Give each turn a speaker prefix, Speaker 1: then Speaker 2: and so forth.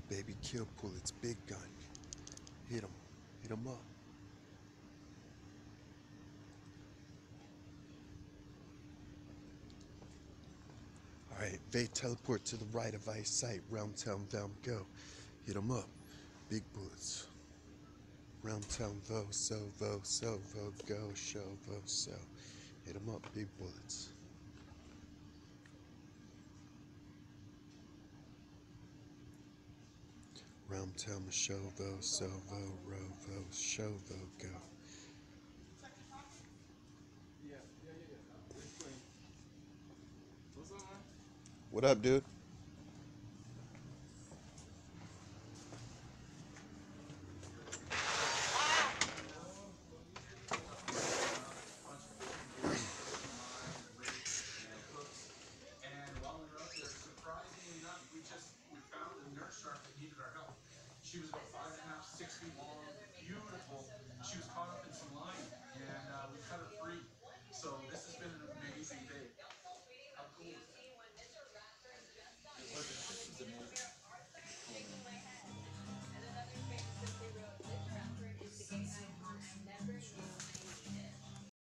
Speaker 1: Baby kill pull its big gun. Hit him. Hit him up. Alright, they teleport to the right of ice sight. Round town down go. Hit him up. Big bullets. Round town vo, so, vo, go, show, vo, so. Hit him up. Big bullets. Round town show, vo, so, vo, ro, vo, show, vo, go. What up, dude?